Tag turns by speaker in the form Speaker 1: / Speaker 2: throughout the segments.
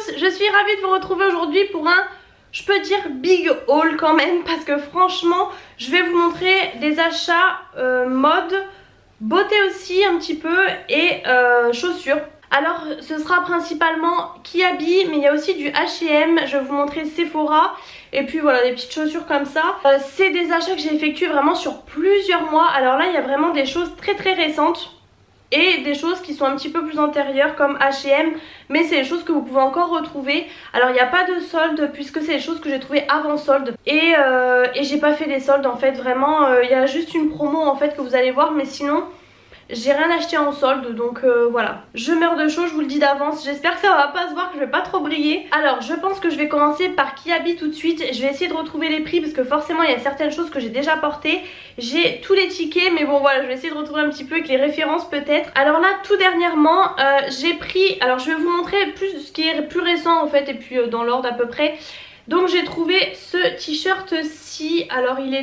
Speaker 1: tous, je suis ravie de vous retrouver aujourd'hui pour un, je peux dire big haul quand même, parce que franchement je vais vous montrer des achats mode, beauté aussi un petit peu et chaussures. Alors ce sera principalement Kiabi, mais il y a aussi du H&M, je vais vous montrer Sephora et puis voilà des petites chaussures comme ça. C'est des achats que j'ai effectués vraiment sur plusieurs mois. Alors là il y a vraiment des choses très récentes et des choses qui sont un petit peu plus antérieures comme H&M, mais c'est des choses que vous pouvez encore retrouver. Alors il n'y a pas de solde puisque c'est des choses que j'ai trouvées avant solde et j'ai pas fait les soldes en fait, vraiment il y a juste une promo en fait que vous allez voir, mais sinon j'ai rien acheté en solde, donc voilà. Je meurs de chaud, je vous le dis d'avance. J'espère que ça va pas se voir, que je vais pas trop briller. Alors je pense que je vais commencer par Kiabi tout de suite. Je vais essayer de retrouver les prix parce que forcément il y a certaines choses que j'ai déjà portées. J'ai tous les tickets, mais bon voilà, je vais essayer de retrouver un petit peu avec les références peut-être. Alors là tout dernièrement j'ai pris, alors je vais vous montrer plus ce qui est plus récent en fait et puis dans l'ordre à peu près. Donc j'ai trouvé ce t-shirt-ci. Alors il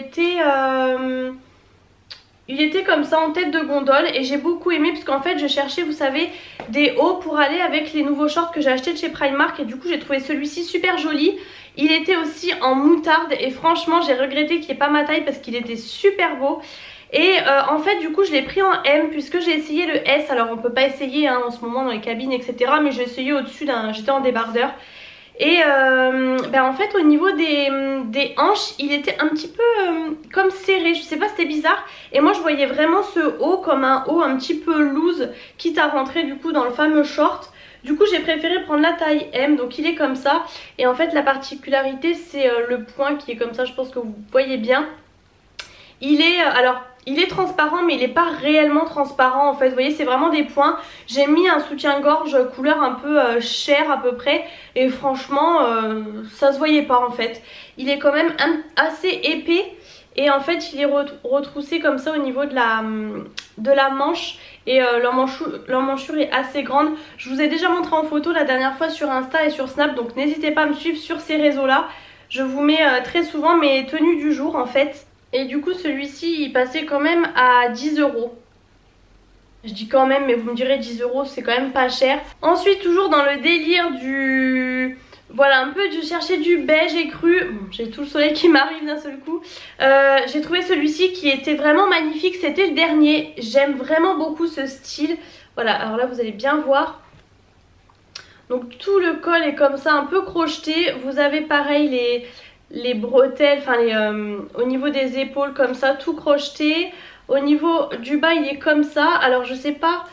Speaker 1: était comme ça en tête de gondole et j'ai beaucoup aimé parce qu'en fait je cherchais, vous savez, des hauts pour aller avec les nouveaux shorts que j'ai achetés de chez Primark et du coup j'ai trouvé celui-ci super joli. Il était aussi en moutarde et franchement j'ai regretté qu'il n'y ait pas ma taille parce qu'il était super beau. Et en fait du coup je l'ai pris en M puisque j'ai essayé le S. Alors on peut pas essayer hein, en ce moment dans les cabines etc, mais j'ai essayé au-dessus j'étais en débardeur. Et en fait au niveau des hanches il était un petit peu comme serré, je sais pas, c'était bizarre. Et moi je voyais vraiment ce haut comme un haut un petit peu loose, quitte à rentrer du coup dans le fameux short. Du coup j'ai préféré prendre la taille M, donc il est comme ça. Et en fait la particularité c'est le point qui est comme ça, je pense que vous voyez bien. Il est, il est transparent mais il n'est pas réellement transparent en fait, vous voyez c'est vraiment des points. J'ai mis un soutien-gorge couleur un peu chair à peu près et franchement ça se voyait pas en fait. Il est quand même assez épais et en fait il est retroussé comme ça au niveau de la manche et l'emmanchure est assez grande. Je vous ai déjà montré en photo la dernière fois sur Insta et sur Snap, donc n'hésitez pas à me suivre sur ces réseaux là. Je vous mets très souvent mes tenues du jour en fait. Et du coup celui-ci il passait quand même à 10 €. Je dis quand même, mais vous me direz 10 € c'est quand même pas cher. Ensuite toujours dans le délire du... Voilà un peu, je cherchais du beige écru. Bon, j'ai tout le soleil qui m'arrive d'un seul coup. J'ai trouvé celui-ci qui était vraiment magnifique, c'était le dernier. J'aime vraiment beaucoup ce style. Voilà, alors là vous allez bien voir. Donc tout le col est comme ça un peu crocheté. Vous avez pareil les bretelles, enfin au niveau des épaules comme ça, tout crocheté. Au niveau du bas il est comme ça, alors je sais pas,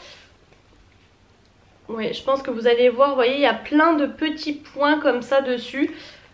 Speaker 1: ouais je pense que vous allez voir, vous voyez il y a plein de petits points comme ça dessus.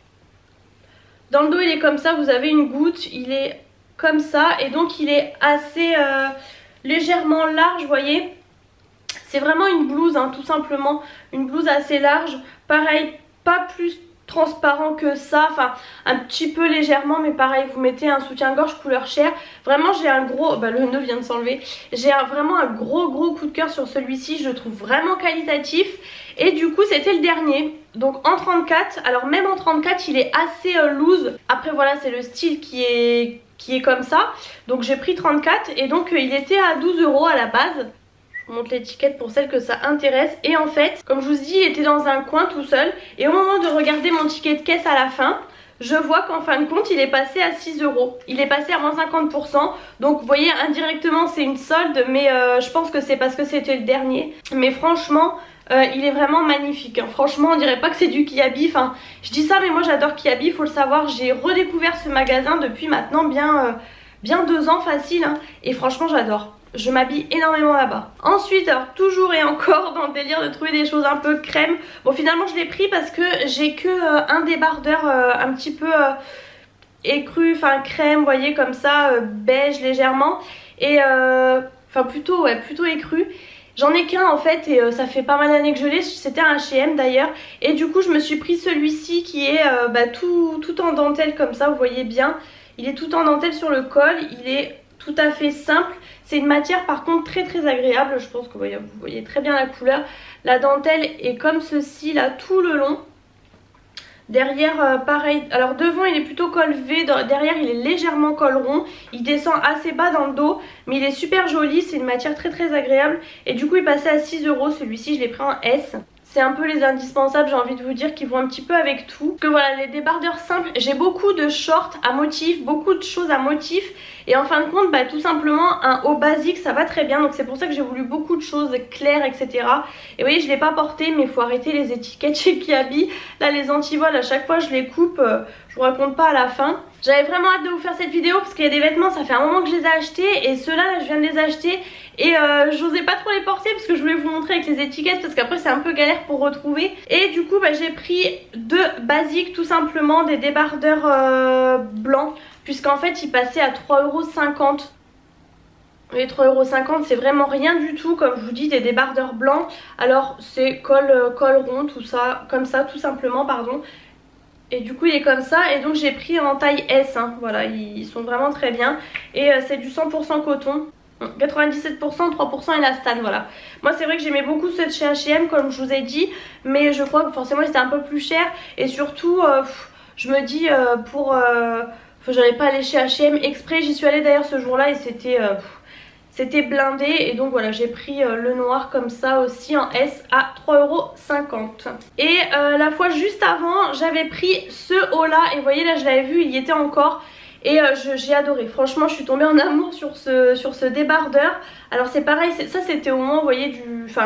Speaker 1: Dans le dos il est comme ça, vous avez une goutte, il est comme ça et donc il est assez légèrement large, vous voyez. C'est vraiment une blouse hein, tout simplement, une blouse assez large, pareil pas plus transparent que ça, enfin un petit peu légèrement, mais pareil vous mettez un soutien-gorge couleur chair. Vraiment j'ai un gros, le nœud vient de s'enlever, j'ai vraiment un gros coup de cœur sur celui-ci, je le trouve vraiment qualitatif. Et du coup c'était le dernier, donc en 34, alors même en 34 il est assez loose. Après voilà c'est le style qui est comme ça, donc j'ai pris 34 et donc il était à 12 € à la base. Je vous montre l'étiquette pour celles que ça intéresse. Et en fait, comme je vous dis, il était dans un coin tout seul. Et au moment de regarder mon ticket de caisse à la fin, je vois qu'en fin de compte, il est passé à 6 €. Il est passé à moins 50%. Donc vous voyez, indirectement, c'est une solde. Mais je pense que c'est parce que c'était le dernier. Mais franchement, il est vraiment magnifique. Hein. Franchement, on dirait pas que c'est du Kiabi. Enfin, je dis ça, mais moi j'adore Kiabi, il faut le savoir. J'ai redécouvert ce magasin depuis maintenant bien 2 ans facile. Hein. Et franchement, j'adore. Je m'habille énormément là-bas. Ensuite, alors toujours et encore dans le délire de trouver des choses un peu crème. Bon finalement je l'ai pris parce que j'ai que un débardeur un petit peu écru, enfin crème, vous voyez comme ça, beige légèrement. Et enfin plutôt écru. J'en ai qu'un en fait et ça fait pas mal d'années que je l'ai, c'était un H&M d'ailleurs. Et du coup je me suis pris celui-ci qui est tout en dentelle comme ça, vous voyez bien. Il est tout en dentelle sur le col, il est tout à fait simple. C'est une matière par contre très agréable, je pense que vous voyez très bien la couleur. La dentelle est comme ceci là tout le long. Derrière pareil, alors devant il est plutôt col V, derrière il est légèrement col rond. Il descend assez bas dans le dos mais il est super joli, c'est une matière très agréable. Et du coup il passait à 6 €, celui-ci je l'ai pris en S. c'est un peu les indispensables, j'ai envie de vous dire, qui vont un petit peu avec tout. Parce que voilà, les débardeurs simples, j'ai beaucoup de shorts à motifs, beaucoup de choses à motifs. Et en fin de compte, bah, tout simplement un haut basique ça va très bien. Donc c'est pour ça que j'ai voulu beaucoup de choses claires, etc. Et vous voyez, je ne l'ai pas porté, mais il faut arrêter les étiquettes chez Kiabi. Là les antivols, à chaque fois je les coupe, je vous raconte pas à la fin. J'avais vraiment hâte de vous faire cette vidéo parce qu'il y a des vêtements, ça fait un moment que je les ai achetés. Et ceux-là, là, je viens de les acheter. Et j'osais pas trop les porter parce que je voulais vous montrer avec les étiquettes, parce qu'après c'est un peu galère pour retrouver. Et du coup bah, j'ai pris deux basiques, tout simplement, des débardeurs blancs, puisqu'en fait ils passaient à 3,50 €. Les 3,50 € c'est vraiment rien du tout, comme je vous dis, des débardeurs blancs. Alors c'est col rond, tout ça, comme ça tout simplement, pardon. Et du coup il est comme ça, et donc j'ai pris en taille S, hein. Voilà, ils sont vraiment très bien. Et c'est du 100% coton, 97%, 3% élastane, voilà. Moi c'est vrai que j'aimais beaucoup ceux de chez H&M comme je vous ai dit, mais je crois que forcément c'était un peu plus cher. Et surtout je me dis j'allais pas aller chez H&M exprès. J'y suis allée d'ailleurs ce jour là et c'était blindé. Et donc voilà, j'ai pris le noir comme ça aussi en S à 3,50 €. Et la fois juste avant j'avais pris ce haut là, et vous voyez là je l'avais vu, il y était encore. Et j'ai adoré, franchement je suis tombée en amour sur ce débardeur. Alors c'est pareil, ça c'était au moment, vous voyez,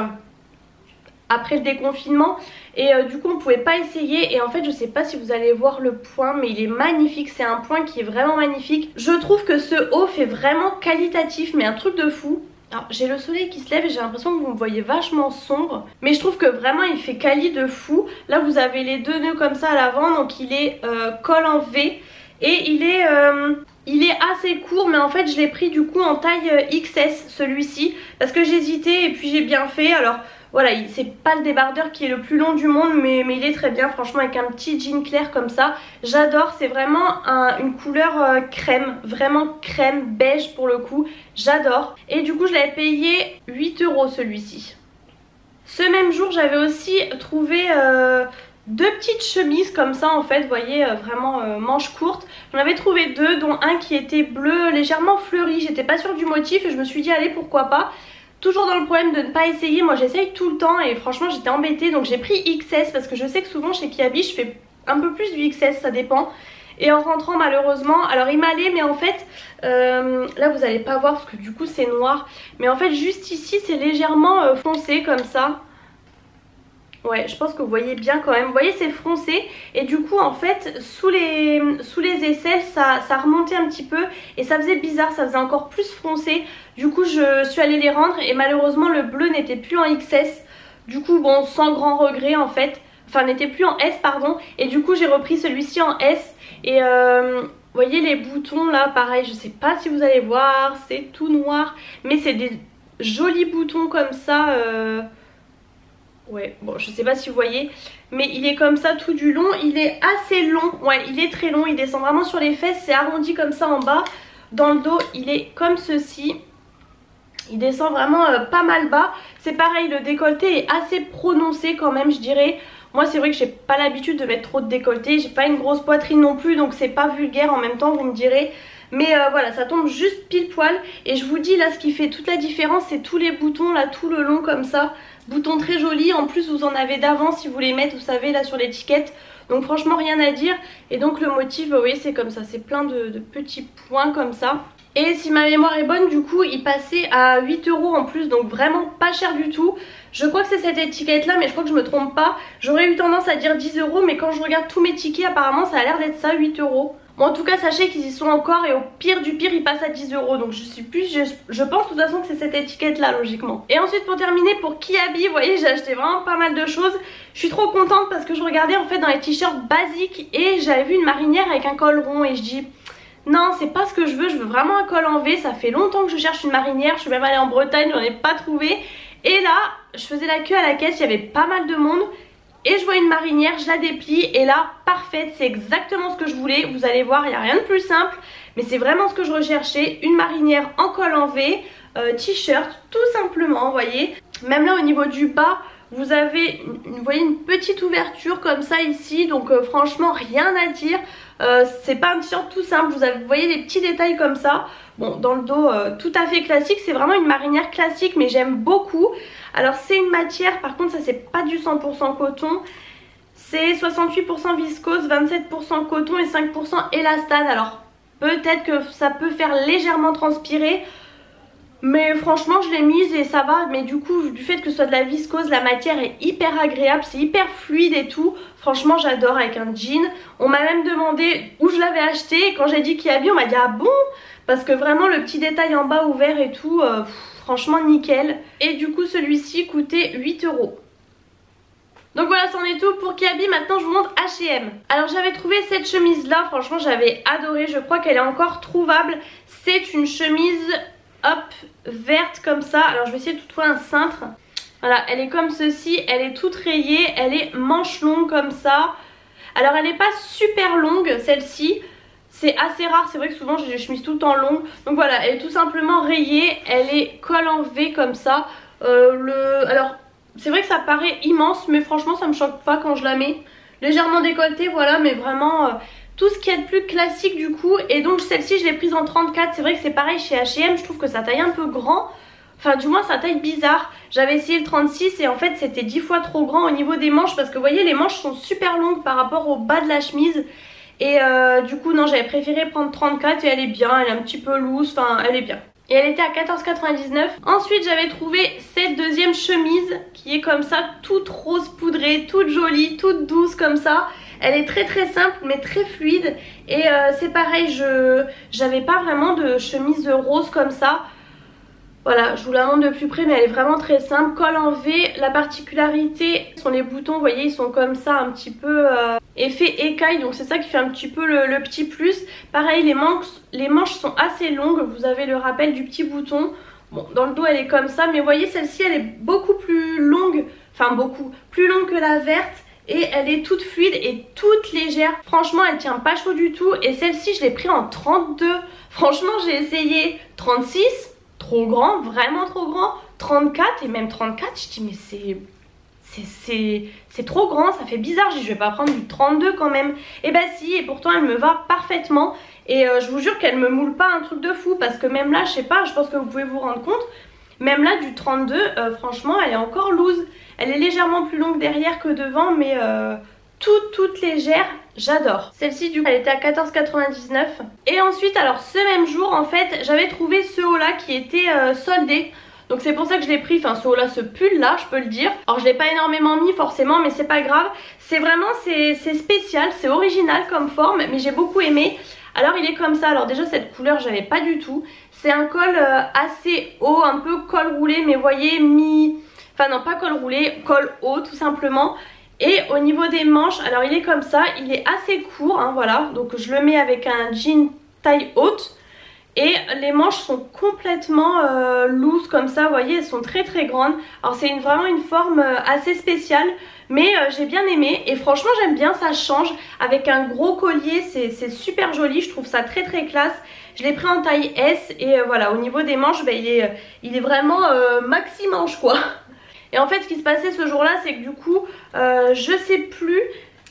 Speaker 1: après le déconfinement. Et du coup on pouvait pas essayer. Et en fait je sais pas si vous allez voir le point, mais il est magnifique, c'est un point qui est vraiment magnifique. Je trouve que ce haut fait vraiment qualitatif, mais un truc de fou. Alors j'ai le soleil qui se lève et j'ai l'impression que vous me voyez vachement sombre, mais je trouve que vraiment il fait quali de fou. Là vous avez les deux nœuds comme ça à l'avant, donc il est col en V. Et il est assez court, mais en fait je l'ai pris du coup en taille XS celui-ci, parce que j'hésitais et puis j'ai bien fait. Alors voilà, c'est pas le débardeur qui est le plus long du monde, mais il est très bien franchement, avec un petit jean clair comme ça. J'adore, c'est vraiment une couleur crème, vraiment crème beige pour le coup, j'adore. Et du coup je l'avais payé 8 € celui-ci. Ce même jour j'avais aussi trouvé deux petites chemises comme ça en fait, vous voyez, vraiment manches courtes. J'en avais trouvé deux, dont un qui était bleu légèrement fleuri. J'étais pas sûre du motif et je me suis dit allez, pourquoi pas. Toujours dans le problème de ne pas essayer, moi j'essaye tout le temps et franchement j'étais embêtée. Donc j'ai pris XS parce que je sais que souvent chez Kiabi je fais un peu plus du XS, ça dépend. Et en rentrant malheureusement, alors il m'allait, mais en fait là vous allez pas voir parce que du coup c'est noir, mais en fait juste ici c'est légèrement foncé comme ça. Ouais, je pense que vous voyez bien quand même. Vous voyez, c'est foncé. Et du coup, en fait, sous les aisselles, ça remontait un petit peu. Et ça faisait bizarre, ça faisait encore plus foncé. Du coup, je suis allée les rendre. Et malheureusement, le bleu n'était plus en XS. Du coup, bon, sans grand regret en fait. Enfin, n'était plus en S, pardon. Et du coup, j'ai repris celui-ci en S. Et vous voyez les boutons là, pareil, je sais pas si vous allez voir. C'est tout noir. Mais c'est des jolis boutons comme ça. Ouais, bon je sais pas si vous voyez, mais il est comme ça tout du long. Il est assez long, ouais il est très long, il descend vraiment sur les fesses, c'est arrondi comme ça en bas. Dans le dos il est comme ceci, il descend vraiment pas mal bas. C'est pareil, le décolleté est assez prononcé quand même, je dirais. Moi c'est vrai que j'ai pas l'habitude de mettre trop de décolleté, j'ai pas une grosse poitrine non plus, donc c'est pas vulgaire en même temps, vous me direz. Mais voilà, ça tombe juste pile poil. Et je vous dis là, ce qui fait toute la différence, c'est tous les boutons là tout le long comme ça. Boutons très jolis, en plus vous en avez d'avant si vous les mettez, vous savez, là sur l'étiquette. Donc franchement rien à dire. Et donc le motif, vous voyez, c'est comme ça, c'est plein de petits points comme ça. Et si ma mémoire est bonne, du coup il passait à 8 € en plus, donc vraiment pas cher du tout. Je crois que c'est cette étiquette là, mais je crois que je me trompe pas. J'aurais eu tendance à dire 10 €, mais quand je regarde tous mes tickets, apparemment ça a l'air d'être ça, 8 €. Bon, en tout cas sachez qu'ils y sont encore, et au pire du pire ils passent à 10 €. Donc je pense de toute façon que c'est cette étiquette là logiquement. Et ensuite pour terminer, pour Kiabi, vous voyez, j'ai acheté vraiment pas mal de choses. Je suis trop contente parce que je regardais en fait dans les t-shirts basiques et j'avais vu une marinière avec un col rond. Et je dis non, c'est pas ce que je veux vraiment un col en V. Ça fait longtemps que je cherche une marinière, je suis même allée en Bretagne, j'en ai pas trouvé. Et là je faisais la queue à la caisse, il y avait pas mal de monde. Et je vois une marinière, je la déplie et là, parfaite, c'est exactement ce que je voulais. Vous allez voir, il n'y a rien de plus simple, mais c'est vraiment ce que je recherchais. Une marinière en col en V, t-shirt, tout simplement, vous voyez. Même là au niveau du bas, vous avez vous voyez, une petite ouverture comme ça ici, donc franchement rien à dire. C'est pas un t-shirt tout simple, vous voyez les petits détails comme ça. Bon, dans le dos tout à fait classique, c'est vraiment une marinière classique mais j'aime beaucoup. Alors c'est une matière, par contre ça c'est pas du 100% coton. C'est 68% viscose, 27% coton et 5% élastane. Alors peut-être que ça peut faire légèrement transpirer. Mais franchement je l'ai mise et ça va. Mais du coup du fait que ce soit de la viscose, la matière est hyper agréable, c'est hyper fluide et tout. Franchement j'adore avec un jean. On m'a même demandé où je l'avais acheté et quand j'ai dit Kiabi on m'a dit ah bon, parce que vraiment le petit détail en bas ouvert et tout, franchement nickel. Et du coup celui-ci coûtait 8 €. Donc voilà, c'en est tout pour Kiabi. Maintenant je vous montre H&M. Alors j'avais trouvé cette chemise là, franchement j'avais adoré. Je crois qu'elle est encore trouvable. C'est une chemise hop verte comme ça. Alors je vais essayer de trouver un cintre. Voilà, elle est comme ceci, elle est toute rayée, elle est manche longue comme ça. Alors elle n'est pas super longue celle-ci, c'est assez rare, c'est vrai que souvent j'ai des chemises tout le temps longues. Donc voilà, elle est tout simplement rayée, elle est col en V comme ça. Alors c'est vrai que ça paraît immense mais franchement ça me choque pas quand je la mets. Légèrement décolletée voilà, mais vraiment tout ce qui est de plus classique du coup. Et donc celle-ci je l'ai prise en 34, c'est vrai que c'est pareil chez H&M, je trouve que ça taille un peu grand. Enfin du moins ça taille bizarre. J'avais essayé le 36 et en fait c'était 10 fois trop grand au niveau des manches. Parce que vous voyez les manches sont super longues par rapport au bas de la chemise. Et du coup non, j'avais préféré prendre 34 et elle est bien, elle est un petit peu loose, enfin elle est bien. Et elle était à 14,99 €. Ensuite j'avais trouvé cette deuxième chemise qui est comme ça, toute rose poudrée, toute jolie, toute douce comme ça. Elle est très très simple mais très fluide. Et c'est pareil, j'avais pas vraiment de chemise rose comme ça. Voilà, je vous la montre de plus près mais elle est vraiment très simple. Col en V, la particularité sont les boutons, vous voyez ils sont comme ça un petit peu effet écaille. Donc c'est ça qui fait un petit peu le petit plus. Pareil les manches sont assez longues, vous avez le rappel du petit bouton. Bon dans le dos elle est comme ça mais vous voyez celle-ci elle est beaucoup plus longue. Enfin beaucoup, plus longue que la verte. Et elle est toute fluide et toute légère. Franchement elle tient pas chaud du tout. Et celle-ci je l'ai pris en 32. Franchement j'ai essayé 36. Trop grand, vraiment trop grand. 34 et même 34, je dis mais c'est trop grand, ça fait bizarre. Je vais pas prendre du 32 quand même. Et bah si, et pourtant elle me va parfaitement. Et je vous jure qu'elle me moule pas un truc de fou. Parce que même là, je sais pas, je pense que vous pouvez vous rendre compte. Même là du 32, franchement elle est encore loose. Elle est légèrement plus longue derrière que devant mais toute légère, j'adore. Celle-ci du coup elle était à 14,99 €. Et ensuite alors ce même jour en fait j'avais trouvé ce haut là qui était soldé. Donc c'est pour ça que je l'ai pris, enfin ce haut là, ce pull là je peux le dire. Alors je l'ai pas énormément mis forcément mais c'est pas grave. C'est vraiment, c'est spécial, c'est original comme forme mais j'ai beaucoup aimé. Alors il est comme ça, alors déjà cette couleur j'avais pas du tout. C'est un col assez haut, un peu col roulé mais vous voyez enfin non pas col roulé, col haut tout simplement. Et au niveau des manches, alors il est comme ça, il est assez court, hein, voilà. Donc je le mets avec un jean taille haute. Et les manches sont complètement loose comme ça, vous voyez, elles sont très très grandes. Alors c'est vraiment une forme assez spéciale, mais j'ai bien aimé. Et franchement j'aime bien, ça change. Avec un gros collier, c'est super joli, je trouve ça très très classe. Je l'ai pris en taille S et voilà, au niveau des manches, bah, il est vraiment maxi manche quoi. Et en fait ce qui se passait ce jour là c'est que du coup je sais plus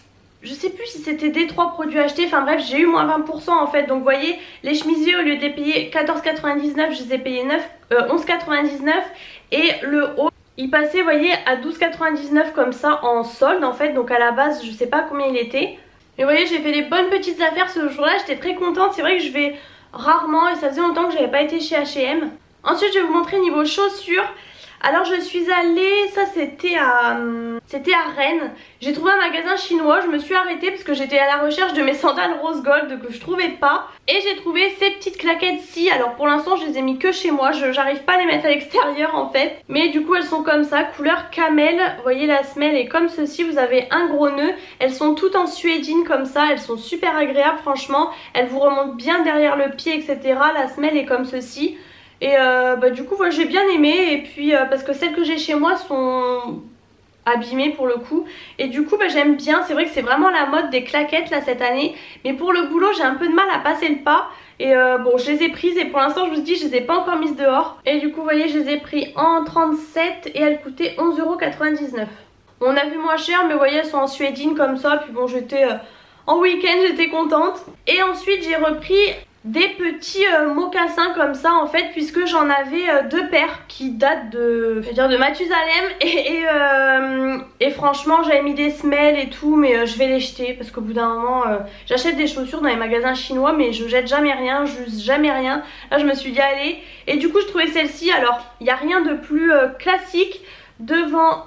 Speaker 1: si c'était des 3 produits achetés, enfin bref j'ai eu moins 20% en fait. Donc vous voyez les chemisiers au lieu de les payer 14,99 je les ai payés 11,99 et le haut il passait vous voyez à 12,99 comme ça en solde en fait. Donc à la base je sais pas combien il était. Mais vous voyez j'ai fait des bonnes petites affaires ce jour là, j'étais très contente. C'est vrai que je vais rarement et ça faisait longtemps que j'avais pas été chez H&M. Ensuite je vais vous montrer niveau chaussures. Alors je suis allée, ça c'était à Rennes. J'ai trouvé un magasin chinois, je me suis arrêtée parce que j'étais à la recherche de mes sandales rose gold que je trouvais pas. Et j'ai trouvé ces petites claquettes-ci. Alors pour l'instant je les ai mis que chez moi, j'arrive pas à les mettre à l'extérieur en fait. Mais du coup elles sont comme ça, couleur camel. Vous voyez la semelle est comme ceci, vous avez un gros nœud. Elles sont toutes en suédine comme ça, elles sont super agréables franchement. Elles vous remontent bien derrière le pied etc. La semelle est comme ceci. Et bah, du coup voilà, j'ai bien aimé. Et puis parce que celles que j'ai chez moi sont abîmées pour le coup. Et du coup bah, j'aime bien. C'est vrai que c'est vraiment la mode des claquettes là cette année. Mais pour le boulot j'ai un peu de mal à passer le pas. Et bon je les ai prises et pour l'instant je vous dis je les ai pas encore mises dehors. Et du coup vous voyez je les ai pris en 37 et elles coûtaient 11,99 €. On a vu moins cher mais vous voyez elles sont en suédine comme ça. Puis bon j'étais En week-end j'étais contente. Et ensuite j'ai repris des petits mocassins comme ça en fait, puisque j'en avais deux paires qui datent de, je veux dire, de Mathusalem et franchement j'avais mis des semelles et tout, mais je vais les jeter parce qu'au bout d'un moment j'achète des chaussures dans les magasins chinois mais je jette jamais rien, j'use jamais rien. Là je me suis dit allez, et du coup je trouvais celle-ci, alors il n'y a rien de plus classique devant.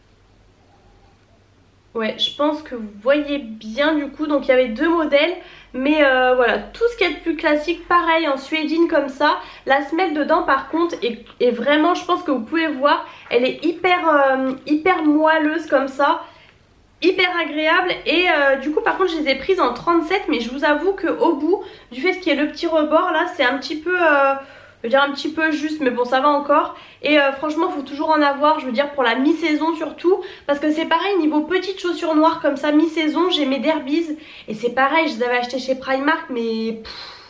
Speaker 1: Ouais, je pense que vous voyez bien du coup, donc il y avait deux modèles. Mais voilà, tout ce qui est de plus classique, pareil en suédine comme ça. La semelle dedans par contre est vraiment, je pense que vous pouvez voir, elle est hyper moelleuse comme ça, hyper agréable. Et du coup par contre je les ai prises en 37, mais je vous avoue qu'au bout, du fait qu'il y ait le petit rebord là, c'est un petit peu... je veux dire un petit peu juste, mais bon ça va encore. Et franchement faut toujours en avoir, je veux dire pour la mi-saison surtout, parce que c'est pareil niveau petites chaussures noires comme ça mi-saison. J'ai mes Derbies et c'est pareil, je les avais achetées chez Primark mais il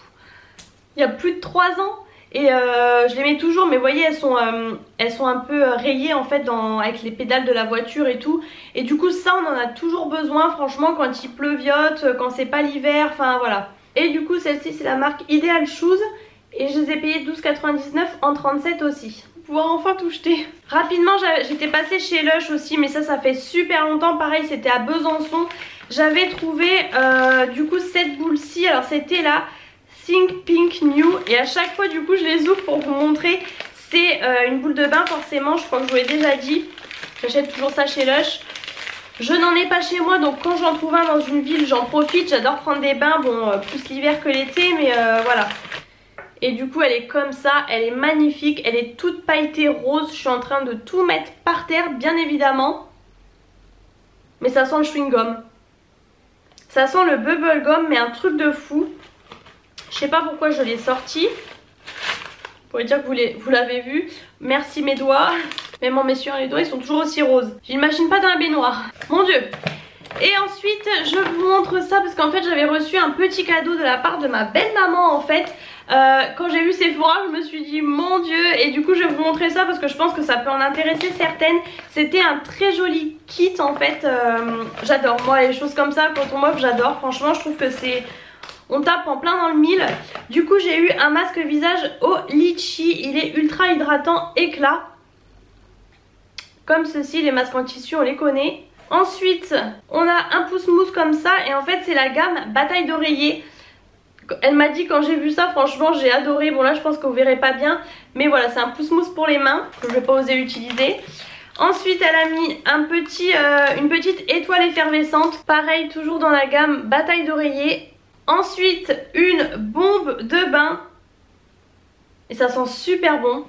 Speaker 1: y a plus de 3 ans. Et je les mets toujours, mais vous voyez elles sont un peu rayées en fait avec les pédales de la voiture et tout. Et du coup ça on en a toujours besoin franchement quand il pleuviote, quand c'est pas l'hiver, enfin voilà. Et du coup celle-ci c'est la marque Ideal Shoes. Et je les ai payés 12,99 en 37 aussi. Pouvoir enfin tout jeter. Rapidement j'étais passée chez Lush aussi, mais ça fait super longtemps. Pareil c'était à Besançon. J'avais trouvé du coup cette boule-ci. Alors c'était la Think Pink New. Et à chaque fois du coup je les ouvre pour vous montrer. C'est une boule de bain forcément, je crois que je vous l'ai déjà dit. J'achète toujours ça chez Lush. Je n'en ai pas chez moi, donc quand j'en trouve un dans une ville j'en profite. J'adore prendre des bains, bon plus l'hiver que l'été, mais voilà. Et du coup elle est comme ça, elle est magnifique, elle est toute pailletée rose. Je suis en train de tout mettre par terre bien évidemment. Mais ça sent le chewing gum. Ça sent le bubble gum, mais un truc de fou. Je sais pas pourquoi je l'ai sorti. Vous pourrez dire que vous l'avez vu. Merci mes doigts. Même en m'essuyant les doigts ils sont toujours aussi roses. J'imagine pas dans la baignoire. Mon dieu. Et ensuite je vous montre ça parce qu'en fait j'avais reçu un petit cadeau de la part de ma belle maman en fait. Quand j'ai vu Sephora je me suis dit mon dieu, et du coup je vais vous montrer ça parce que je pense que ça peut en intéresser certaines. C'était un très joli kit en fait, j'adore moi les choses comme ça quand on m'offre, j'adore franchement, je trouve que c'est... On tape en plein dans le mille. Du coup j'ai eu un masque visage au litchi, il est ultra hydratant éclat. Comme ceci, les masques en tissu on les connaît. Ensuite on a un pouce mousse comme ça et en fait c'est la gamme bataille d'oreiller. Elle m'a dit quand j'ai vu ça, franchement j'ai adoré. Bon là je pense que vous verrez pas bien, mais voilà c'est un pouce mousse pour les mains que je vais pas oser utiliser. Ensuite elle a mis une petite étoile effervescente, pareil toujours dans la gamme bataille d'oreiller. Ensuite une bombe de bain et ça sent super bon.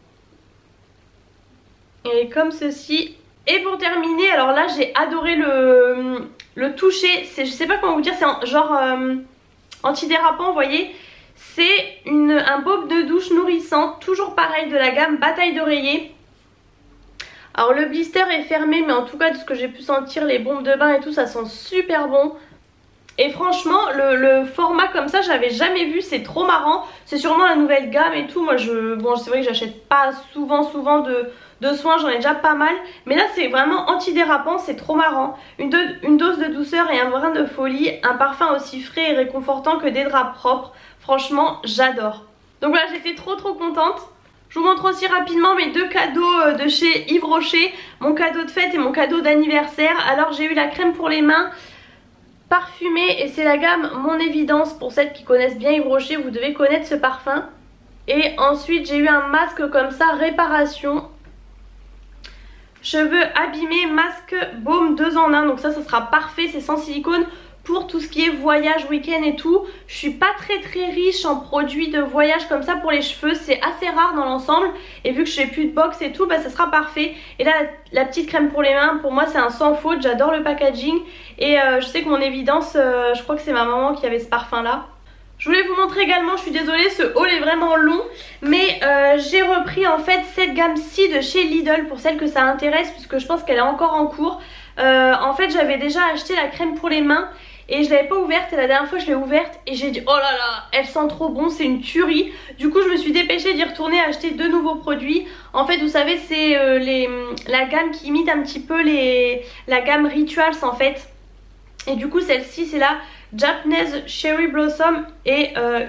Speaker 1: Et comme ceci. Et pour terminer, alors là j'ai adoré le toucher, je sais pas comment vous dire, c'est genre antidérapant, vous voyez. C'est un baume de douche nourrissant, toujours pareil de la gamme bataille d'oreiller. Alors le blister est fermé, mais en tout cas de ce que j'ai pu sentir, les bombes de bain et tout, ça sent super bon. Et franchement le format comme ça j'avais jamais vu, c'est trop marrant. C'est sûrement la nouvelle gamme et tout. Moi bon c'est vrai que j'achète pas souvent de soins, j'en ai déjà pas mal. Mais là c'est vraiment antidérapant, c'est trop marrant. Une dose de douceur et un brin de folie. Un parfum aussi frais et réconfortant que des draps propres. Franchement j'adore. Donc voilà, j'étais trop contente. Je vous montre aussi rapidement mes deux cadeaux de chez Yves Rocher. Mon cadeau de fête et mon cadeau d'anniversaire. Alors j'ai eu la crème pour les mains parfumée et c'est la gamme Mon Évidence. Pour celles qui connaissent bien Yves Rocher, vous devez connaître ce parfum. Et ensuite j'ai eu un masque comme ça, réparation cheveux abîmés, masque baume 2 en 1. Donc ça sera parfait, c'est sans silicone pour tout ce qui est voyage, week-end et tout. Je suis pas très riche en produits de voyage comme ça pour les cheveux, c'est assez rare dans l'ensemble. Et vu que je n'ai plus de box et tout, bah ça sera parfait. Et là la petite crème pour les mains, pour moi c'est un sans faute, j'adore le packaging. Et je sais que Mon Évidence, je crois que c'est ma maman qui avait ce parfum là. Je voulais vous montrer également, je suis désolée, ce haul est vraiment long, mais j'ai repris en fait cette gamme-ci de chez Lidl pour celles que ça intéresse, puisque je pense qu'elle est encore en cours. En fait j'avais déjà acheté la crème pour les mains et je l'avais pas ouverte, et la dernière fois je l'ai ouverte et j'ai dit oh là là, elle sent trop bon, c'est une tuerie. Du coup je me suis dépêchée d'y retourner acheter 2 nouveaux produits. En fait vous savez c'est la gamme qui imite un petit peu la gamme Rituals en fait. Et du coup celle-ci c'est la Japanese Cherry Blossom et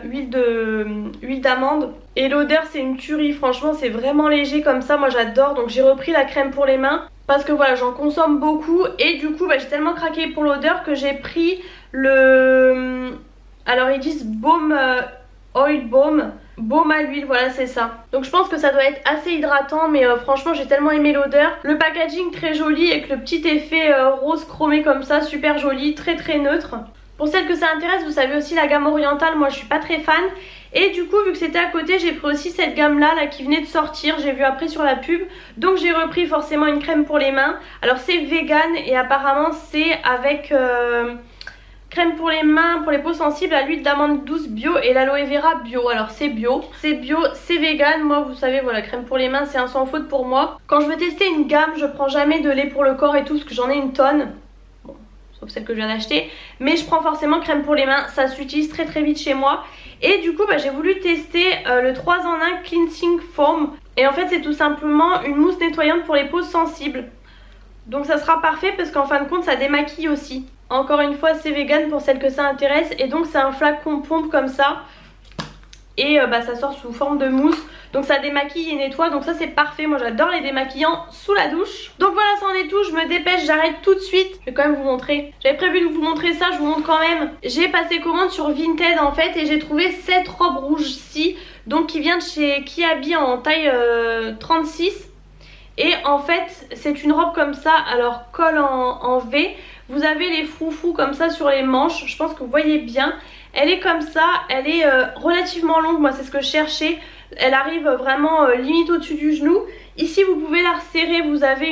Speaker 1: huile d'amande. Et l'odeur c'est une tuerie, franchement c'est vraiment léger comme ça, moi j'adore. Donc j'ai repris la crème pour les mains parce que voilà j'en consomme beaucoup. Et du coup j'ai tellement craqué pour l'odeur que j'ai pris le... Alors ils disent Baume Oil Balm, baume à l'huile, voilà c'est ça. Donc je pense que ça doit être assez hydratant, mais franchement j'ai tellement aimé l'odeur. Le packaging très joli avec le petit effet rose chromé comme ça, super joli, très très neutre. Pour celles que ça intéresse, vous savez aussi la gamme orientale, moi je suis pas très fan. Et du coup vu que c'était à côté, j'ai pris aussi cette gamme là qui venait de sortir, j'ai vu après sur la pub. Donc j'ai repris forcément une crème pour les mains. Alors c'est vegan et apparemment c'est avec... crème pour les mains, pour les peaux sensibles à l'huile d'amande douce bio et l'aloe vera bio. Alors c'est bio, c'est vegan. Moi vous savez voilà, crème pour les mains c'est un sans faute pour moi. Quand je veux tester une gamme, je prends jamais de lait pour le corps et tout parce que j'en ai une tonne. Bon, sauf celle que je viens d'acheter. Mais je prends forcément crème pour les mains, ça s'utilise très très vite chez moi. Et du coup j'ai voulu tester le 3 en 1 Cleansing Foam. Et en fait c'est tout simplement une mousse nettoyante pour les peaux sensibles. Donc ça sera parfait parce qu'en fin de compte ça démaquille aussi. Encore une fois c'est vegan pour celles que ça intéresse. Et donc c'est un flacon pompe comme ça. Et ça sort sous forme de mousse. Donc ça démaquille et nettoie. Donc ça c'est parfait, moi j'adore les démaquillants sous la douche. Donc voilà, ça en est tout, je me dépêche, j'arrête tout de suite. Je vais quand même vous montrer. J'avais prévu de vous montrer ça, je vous montre quand même. J'ai passé commande sur Vinted en fait. Et j'ai trouvé cette robe rouge-ci. Donc qui vient de chez Kiabi en taille 36. Et en fait c'est une robe comme ça, alors col en V. Vous avez les froufrous comme ça sur les manches, je pense que vous voyez bien. Elle est comme ça, elle est relativement longue, moi c'est ce que je cherchais. Elle arrive vraiment limite au-dessus du genou. Ici vous pouvez la resserrer, vous avez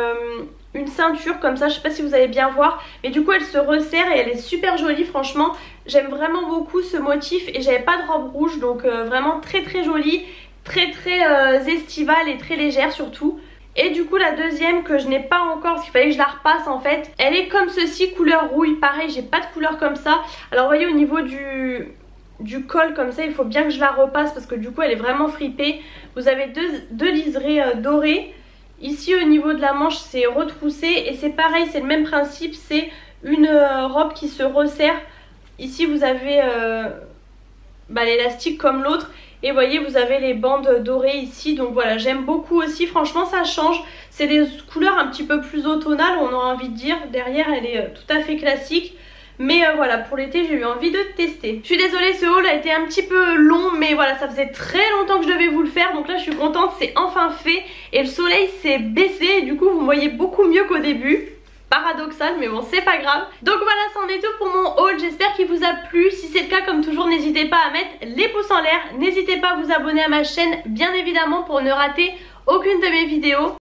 Speaker 1: une ceinture comme ça, je sais pas si vous allez bien voir. Mais du coup elle se resserre et elle est super jolie franchement. J'aime vraiment beaucoup ce motif et j'avais pas de robe rouge, donc vraiment très très jolie. Très estivale et très légère surtout. Et du coup la deuxième que je n'ai pas encore parce qu'il fallait que je la repasse en fait. Elle est comme ceci, couleur rouille, pareil j'ai pas de couleur comme ça. Alors vous voyez au niveau du col comme ça il faut bien que je la repasse parce que du coup elle est vraiment fripée. Vous avez deux liserés dorés. Ici au niveau de la manche c'est retroussé et c'est pareil, c'est le même principe, c'est une robe qui se resserre. Ici vous avez l'élastique comme l'autre. Et vous voyez vous avez les bandes dorées ici. Donc voilà j'aime beaucoup aussi, franchement ça change. C'est des couleurs un petit peu plus automnales on aurait envie de dire. Derrière elle est tout à fait classique. Mais voilà pour l'été j'ai eu envie de tester. Je suis désolée ce haul a été un petit peu long. Mais voilà ça faisait très longtemps que je devais vous le faire. Donc là je suis contente, c'est enfin fait. Et le soleil s'est baissé et du coup vous me voyez beaucoup mieux qu'au début. Paradoxal mais bon c'est pas grave. Donc voilà ça en est tout pour mon haul, j'espère qu'il vous a plu. Si c'est le cas comme toujours n'hésitez pas à mettre les pouces en l'air. N'hésitez pas à vous abonner à ma chaîne bien évidemment pour ne rater aucune de mes vidéos.